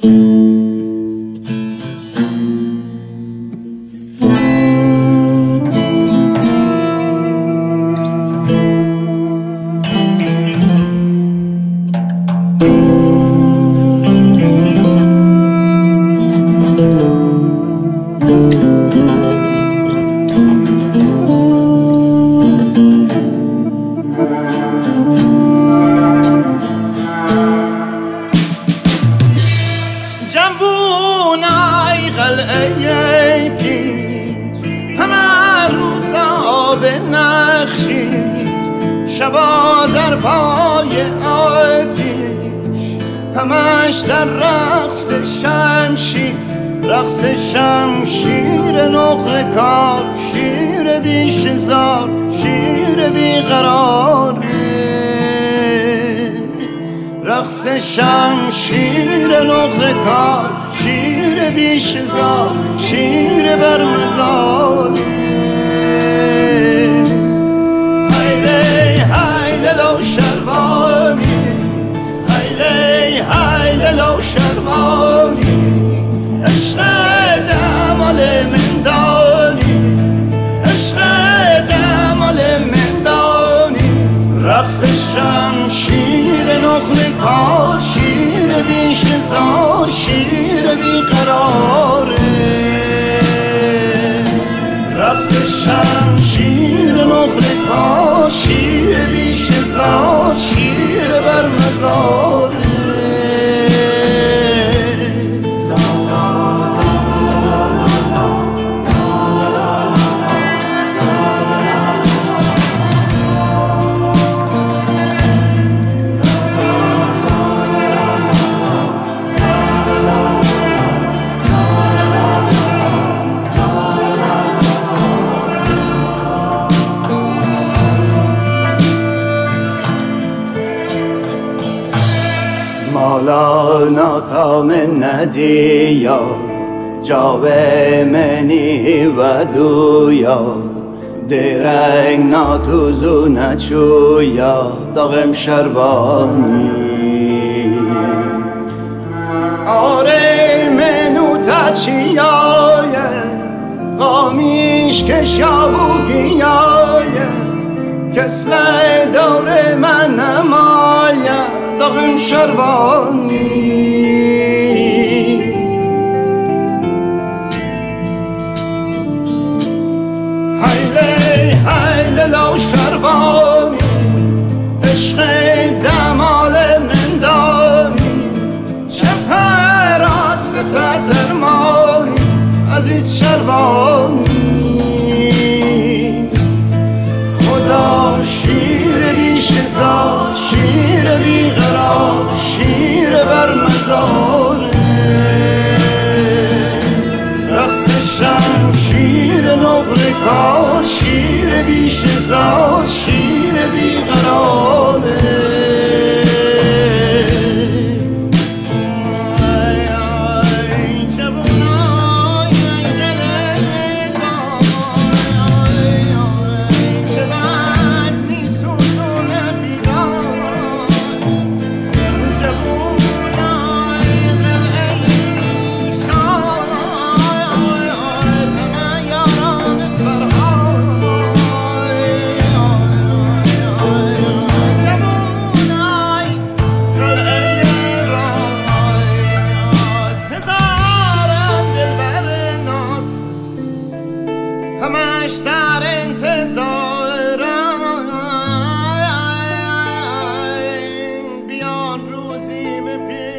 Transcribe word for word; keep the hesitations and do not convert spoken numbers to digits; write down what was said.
جوونای قلعه پیر همه روزا به نخشیر، شبا در پای آتیش، همش در رقص شمشیر. رقص شمشیر نقره کار، شیر بیشزار، شیر بیقرار. رقص شمشیر نقره کار، شیر بیشزار، شیر برمزار. هیلی هیلی لو شروانی، هیلی هیلی لو شروانی. عشق دمال مندانی، عشق دمال مندانی. رقص شمشیر نقره کار، شیر بیشزار، شیر بیقراره. رقص شمشیر نقره کار، شیر بیشزار، شیر برمزاره. مولانا تا من ندیا جاو منی و دویا، درنگ ناتوزو نچویا داغم شربانی. آره منو تا چیایه قامیش که شابوگیایه، کسل دور من نمایه داغم شربانی. هیلی هیلی لو شربانی، عشق دمال مندانی. چه پراست ترمانی عزیز شربانی. خدا شیر بیشزار، شیر بیقرار، شیر برمزاره. رقص شمشیر نقره کار، شیر بیشزار، شیر بیقراره. همش در انتظارم بیان روزی به پیش.